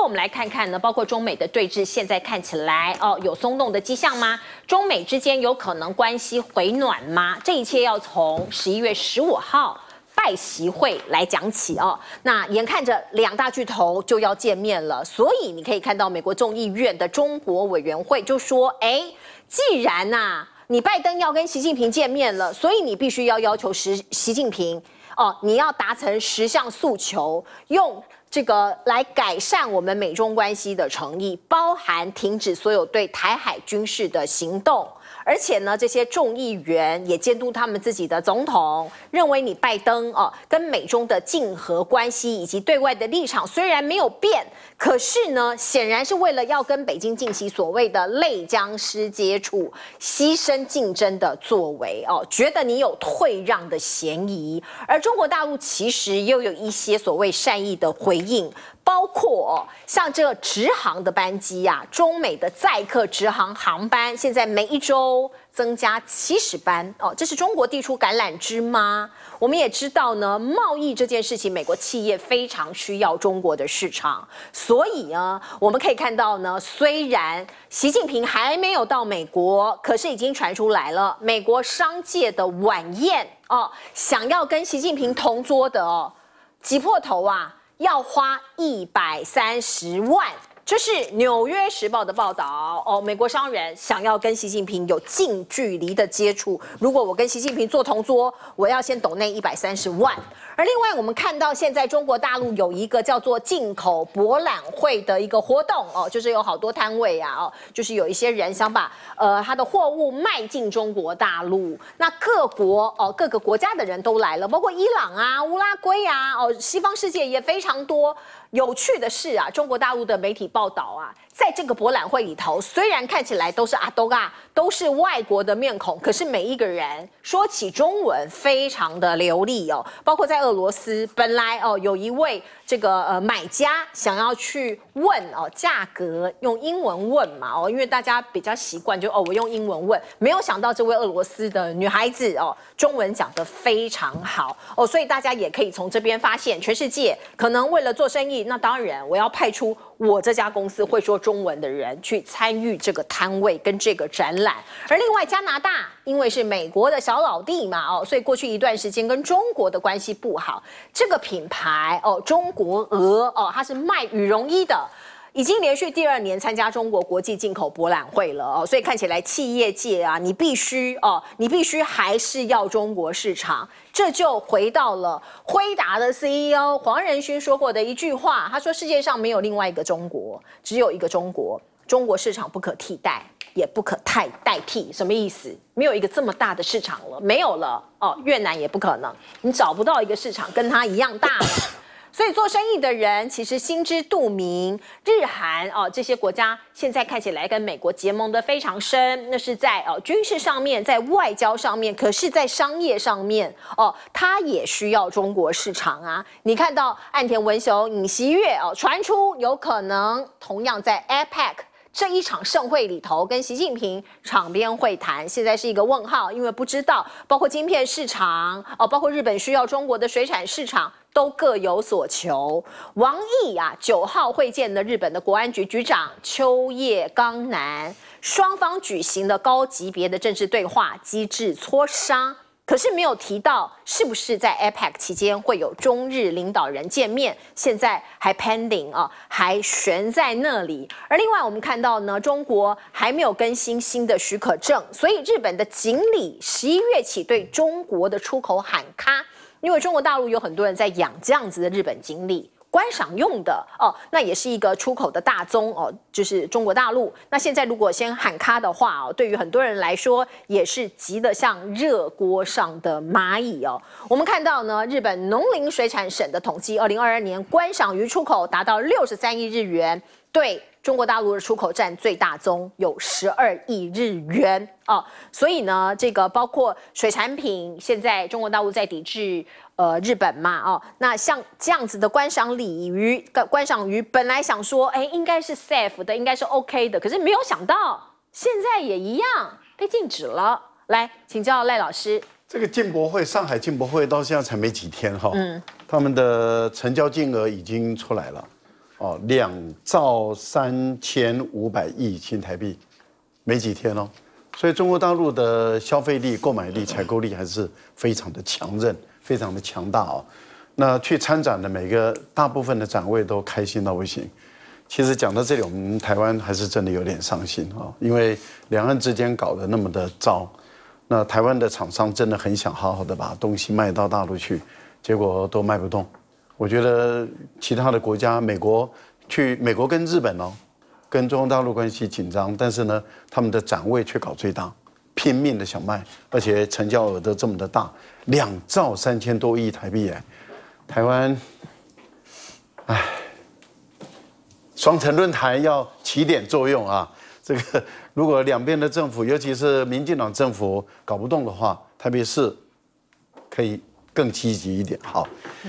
我们来看看呢，包括中美的对峙，现在看起来有松动的迹象吗？中美之间有可能关系回暖吗？这一切要从11月15号。拜习会来讲起哦，那眼看着两大巨头就要见面了，所以你可以看到美国众议院的中国委员会就说：既然你拜登要跟习近平见面了，所以你必须要要求习近平你要达成10项诉求，用这个来改善我们美中关系的诚意，包含停止所有对台海军事的行动。而且呢，这些众议员也监督他们自己的总统，认为你拜登跟美中的竞合关系以及对外的立场虽然没有变，可是呢，显然是为了要跟北京进行所谓的类僵尸接触，牺牲竞争的作为觉得你有退让的嫌疑。而中国大陆其实又有一些所谓善意的回应。包括像这个直航的班机中美的载客直航航班现在每一周增加70班这是中国递出橄榄枝吗？我们也知道呢，贸易这件事情，美国企业非常需要中国的市场，所以呢，我们可以看到呢，虽然习近平还没有到美国，可是已经传出来了，美国商界的晚宴想要跟习近平同桌的挤破头要花130万，这是《纽约时报》的报道美国商人想要跟习近平有近距离的接触，如果我跟习近平坐同桌，我要先抖内130万。而另外，我们看到现在中国大陆有一个叫做进口博览会的一个活动就是有好多摊位就是有一些人想把他的货物卖进中国大陆，那各个国家的人都来了，包括伊朗乌拉圭西方世界也非常多。有趣的是中国大陆的媒体报道在这个博览会里头，虽然看起来都是都是外国的面孔，可是每一个人说起中文非常的流利包括在俄罗斯，本来有一位这个买家想要去问价格，用英文问嘛因为大家比较习惯就我用英文问，没有想到这位俄罗斯的女孩子中文讲得非常好所以大家也可以从这边发现，全世界可能为了做生意，那当然我要派出我这家公司会说中文的人去参与这个摊位跟这个展览。而另外加拿大因为是美国的小老弟嘛所以过去一段时间跟中国的关系不好，这个品牌中国鹅它是卖羽绒衣的，已经连续第2年参加中国国际进口博览会了所以看起来企业界你必须还是要中国市场。这就回到了辉达的 CEO 黄仁勋说过的一句话，他说世界上没有另外一个中国，只有一个中国，中国市场不可替代也不可代替。什么意思？没有一个这么大的市场了，没有了越南也不可能，你找不到一个市场跟它一样大了。所以做生意的人其实心知肚明，日韩这些国家现在看起来跟美国结盟的非常深，那是在军事上面，在外交上面，可是在商业上面它也需要中国市场你看到岸田文雄、尹锡悦传出有可能同样在 APEC。这一场盛会里头跟习近平场边会谈，现在是一个问号，因为不知道包括晶片市场包括日本需要中国的水产市场都各有所求。王毅9号会见了日本的国安局局长秋叶刚男，双方举行了高级别的政治对话机制磋商。可是没有提到是不是在 APEC 期间会有中日领导人见面，现在还 pending 还悬在那里。而另外我们看到呢，中国还没有更新新的许可证，所以日本的锦鲤11月起对中国的出口喊卡，因为中国大陆有很多人在养这样子的日本锦鲤。观赏用的那也是一个出口的大宗就是中国大陆。那现在如果先喊卡的话对于很多人来说也是急得像热锅上的蚂蚁我们看到呢，日本农林水产省的统计，2022年观赏鱼出口达到63亿日元，对中国大陆的出口占最大宗，有12亿日元所以呢，这个包括水产品，现在中国大陆在抵制日本嘛那像这样子的观赏鱼，本来想说应该是 safe 的，应该是 OK 的，可是没有想到现在也一样被禁止了。来请教赖老师， 这个进博会，上海进博会到现在才没几天他们的成交金额已经出来了。 哦，2.35兆新台币，没几天哦。所以中国大陆的消费力、购买力、采购力还是非常的强韧，非常的强大哦。那去参展的大部分的展位都开心到不行。其实讲到这里，我们台湾还是真的有点伤心啊，因为两岸之间搞得那么的糟，那台湾的厂商真的很想好好的把东西卖到大陆去，结果都卖不动。我觉得其他的国家，美国跟日本哦，跟中国大陆关系紧张，但是呢，他们的展位却搞最大，拼命的想卖，而且成交额都这么的大，2.3兆多台币哎，台湾，唉，双城论坛要起点作用啊！这个如果两边的政府，尤其是民进党政府搞不动的话，台北市可以更积极一点。好，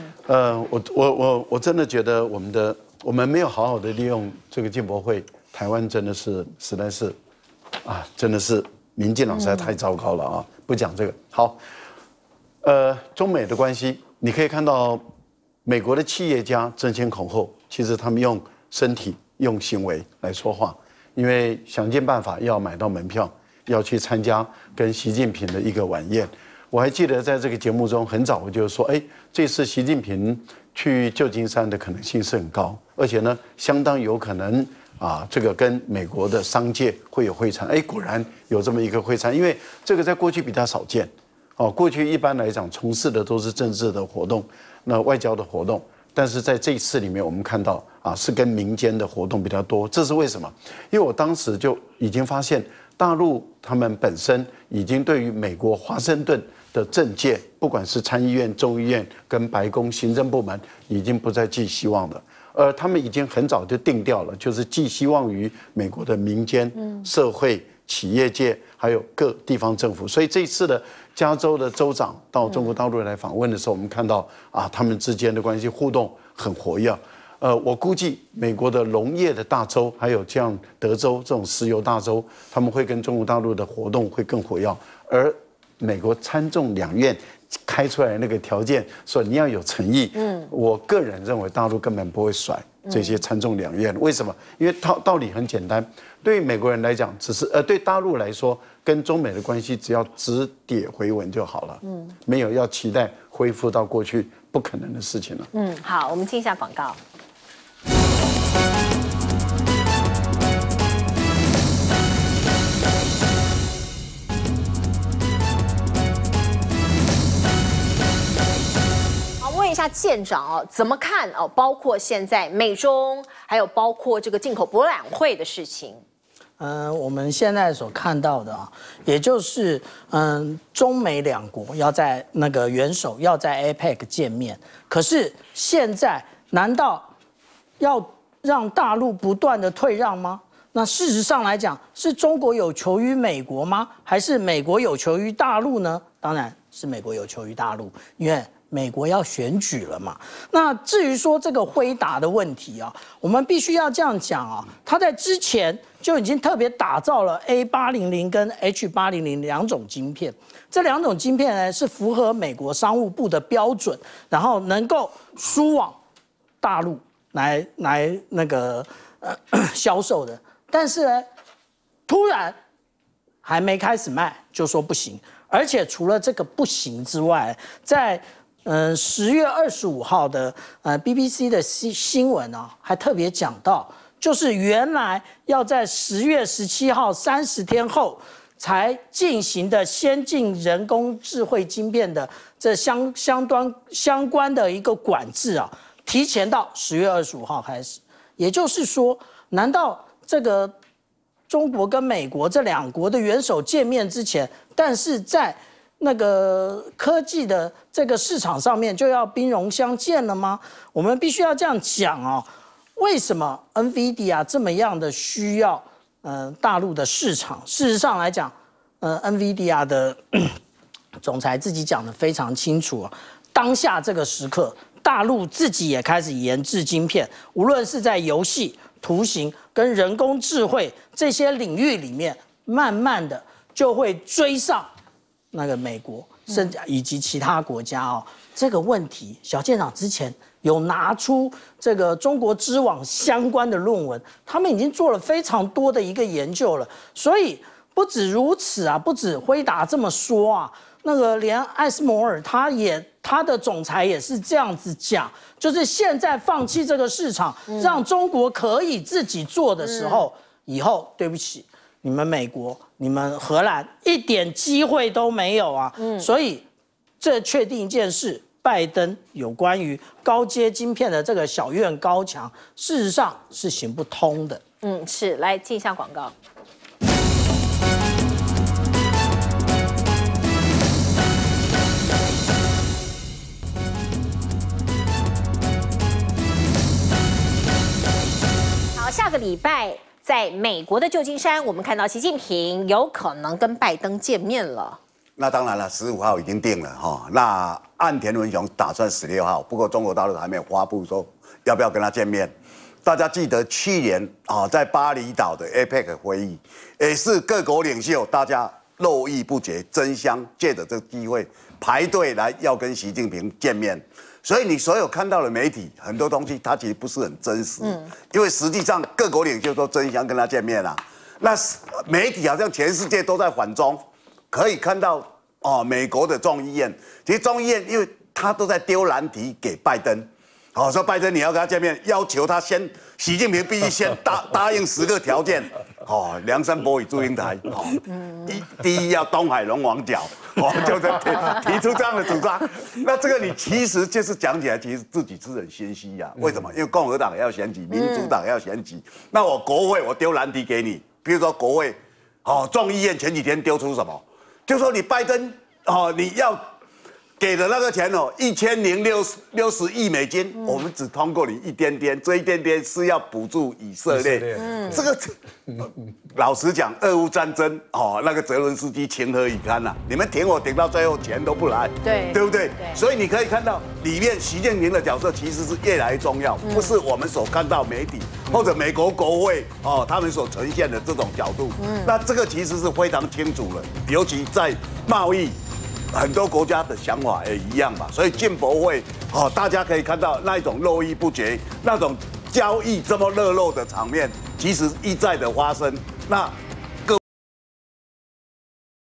我真的觉得我们没有好好的利用这个进博会，台湾真的是实在是啊，真的是民进党实在太糟糕了啊！不讲这个好，中美的关系，你可以看到美国的企业家争先恐后，其实他们用身体、用行为来说话，因为想尽办法要买到门票，要去参加跟习近平的一个晚宴。我还记得在这个节目中，很早我就说，哎，这次习近平去旧金山的可能性是很高，而且呢，相当有可能啊，这个跟美国的商界会有会谈。哎，果然有这么一个会谈，因为这个在过去比较少见。哦，过去一般来讲从事的都是政治的活动，那外交的活动，但是在这一次里面，我们看到啊，是跟民间的活动比较多。这是为什么？因为我当时就已经发现，大陆他们本身已经对于美国华盛顿的政界，不管是参议院、众议院跟白宫行政部门，已经不再寄希望了。他们已经很早就定调了，就是寄希望于美国的民间、社会、企业界，还有各地方政府。所以这一次的加州的州长到中国大陆来访问的时候，我们看到啊，他们之间的关系互动很活跃。我估计美国的农业的大州，还有像德州这种石油大州，他们会跟中国大陆的活动会更活跃。而美国参众两院开出来那个条件，说你要有诚意。我个人认为大陆根本不会甩这些参众两院。为什么？因为道理很简单，对于美国人来讲，只是对大陆来说，跟中美的关系只要止跌回稳就好了。没有要期待恢复到过去不可能的事情了。 好，我们进一下广告。问一下舰长哦，怎么看哦？包括现在美中，还有包括这个进口博览会的事情。 我们现在所看到的啊，也就是中美两国要在那个元首要在 APEC 见面，可是现在难道要让大陆不断的退让吗？那事实上来讲，是中国有求于美国吗？还是美国有求于大陆呢？当然是美国有求于大陆，因为美国要选举了嘛。那至于说这个辉达的问题啊，我们必须要这样讲啊，他在之前就已经特别打造了 A800跟 H800两种晶片，这两种晶片呢是符合美国商务部的标准，然后能够输往大陆来那个销售的。但是呢，突然还没开始卖就说不行，而且除了这个不行之外，在10月25号的BBC 的新闻啊，还特别讲到，就是原来要在10月17号30天后才进行的先进人工智慧晶片的这相关的一个管制啊，提前到10月25号开始。也就是说，难道这个中国跟美国这两国的元首见面之前，但是在那个科技的这个市场上面就要兵戎相见了吗？我们必须要这样讲哦。为什么 NVIDIA 这么样的需要大陆的市场？事实上来讲，NVIDIA 的总裁自己讲得非常清楚啊。当下这个时刻，大陆自己也开始研制晶片，无论是在游戏、图形跟人工智慧这些领域里面，慢慢的就会追上那个美国，甚至以及其他国家哦。这个问题，小舰长之前有拿出这个中国知网相关的论文，他们已经做了非常多的一个研究了。所以不止如此啊，不止辉达这么说啊，那个连艾斯摩尔他的总裁也是这样子讲，就是现在放弃这个市场，让中国可以自己做的时候，以后对不起，你们美国、你们荷兰一点机会都没有啊。所以这确定一件事。拜登有关于高阶晶片的这个小院高墙，事实上是行不通的。 是，来进一下广告。好，下个礼拜在美国的旧金山，我们看到习近平有可能跟拜登见面了。 那当然了，15号已经定了哈。那岸田文雄打算16号，不过中国大陆还没有发布说要不要跟他见面。大家记得去年啊，在巴厘岛的 APEC 会议，也是各国领袖大家络绎不绝，争相借着这个机会排队来要跟习近平见面。所以你所有看到的媒体很多东西，它其实不是很真实，因为实际上各国领袖都争相跟他见面啊。那媒体好像全世界都在反中。可以看到哦，美国的众议院，其实众议院因为他都在丢难题给拜登，哦，说拜登你要跟他见面，要求他习近平必须先答应10个条件，哦，梁山伯与祝英台，哦，第一要东海龙王角，哦，就是提出这样的主张。那这个你其实就是讲起来，其实自己是很心虚呀。为什么？因为共和党也要选举，民主党也要选举，那我国会我丢难题给你，比如说国会，哦，众议院前几天丢出什么？就说你拜登哦，你要给的那个钱哦，1060亿美金，我们只通过你一点点，这一点点是要补助以色列。这个老实讲，俄乌战争哦，那个泽伦斯基情何以堪呐？你们挺我挺到最后钱都不来，对不对？所以你可以看到里面习近平的角色其实是越来越重要，不是我们所看到媒体或者美国国会哦他们所呈现的这种角度。那这个其实是非常清楚了，尤其在贸易。很多国家的想法也一样嘛，所以进博会哦，大家可以看到那一种络绎不绝、那种交易这么热络的场面，其实一再的发生。那